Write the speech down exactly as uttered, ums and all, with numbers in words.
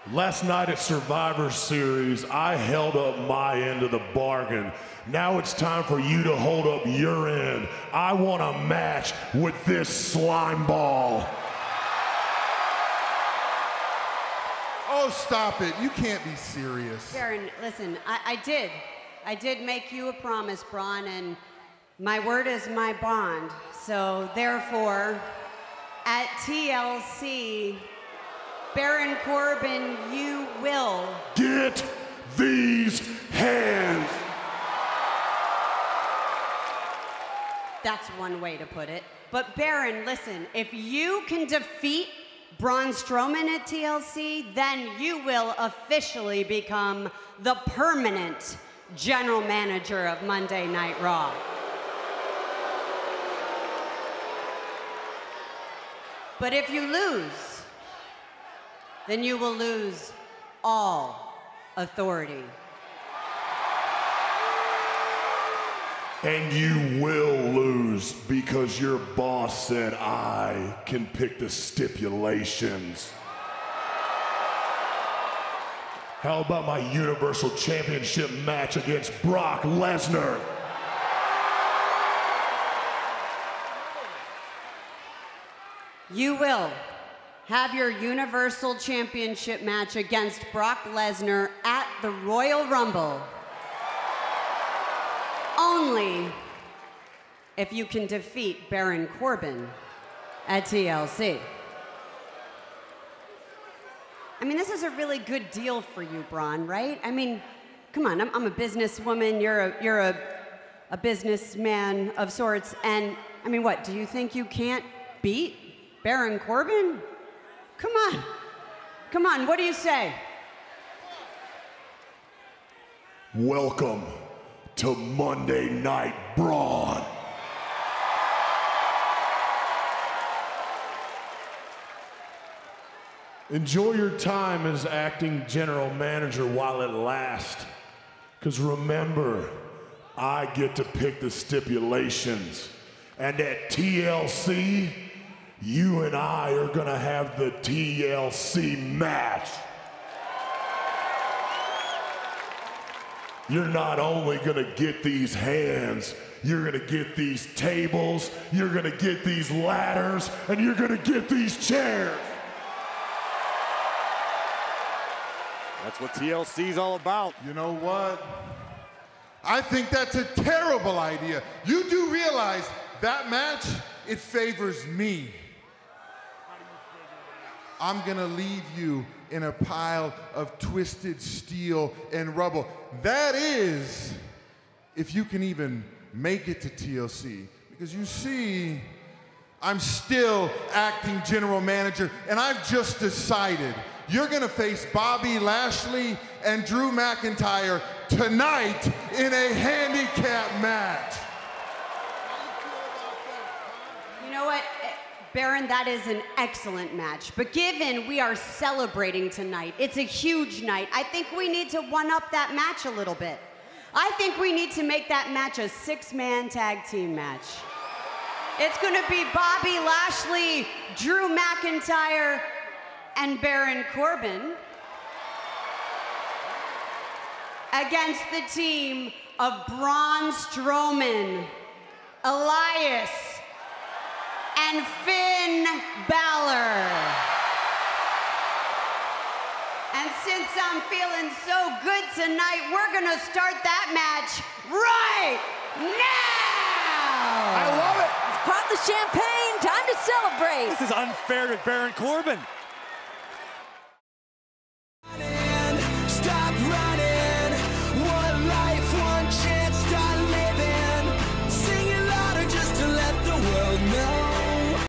Last night at Survivor Series, I held up my end of the bargain. Now it's time for you to hold up your end. I want a match with this slime ball. Oh, stop it. You can't be serious. Baron, listen, I, I did. I did make you a promise, Braun, and my word is my bond. So therefore, at T L C, Baron Corbin, you will get these hands. That's one way to put it. But Baron, listen, if you can defeat Braun Strowman at T L C, then you will officially become the permanent general manager of Monday Night Raw. But if you lose, then you will lose all authority. And you will lose because your boss said I can pick the stipulations. How about my Universal Championship match against Brock Lesnar? You will have your Universal Championship match against Brock Lesnar at the Royal Rumble. Only if you can defeat Baron Corbin at T L C. I mean, this is a really good deal for you, Braun, right? I mean, come on, I'm, I'm a businesswoman, you're a, you're a, a businessman of sorts, and I mean, what, do you think you can't beat Baron Corbin? Come on, come on, what do you say? Welcome to Monday Night Braun. Enjoy your time as acting general manager while it lasts. Because remember, I get to pick the stipulations. And at T L C, you and I are gonna have the T L C match. You're not only gonna get these hands, you're gonna get these tables, you're gonna get these ladders, and you're gonna get these chairs. That's what T L C's all about. You know what? I think that's a terrible idea. You do realize that match, it favors me. I'm gonna leave you in a pile of twisted steel and rubble. That is, if you can even make it to T L C. Because you see, I'm still acting general manager, and I've just decided you're gonna face Bobby Lashley and Drew McIntyre tonight in a handicap match. You know what, Baron, that is an excellent match. But given we are celebrating tonight, it's a huge night, I think we need to one-up that match a little bit. I think we need to make that match a six-man tag team match. It's gonna be Bobby Lashley, Drew McIntyre, and Baron Corbin against the team of Braun Strowman, Elias, and Finn Balor. And since I'm feeling so good tonight, we're gonna start that match right now! I love it! Pop the champagne, time to celebrate! This is unfair to Baron Corbin.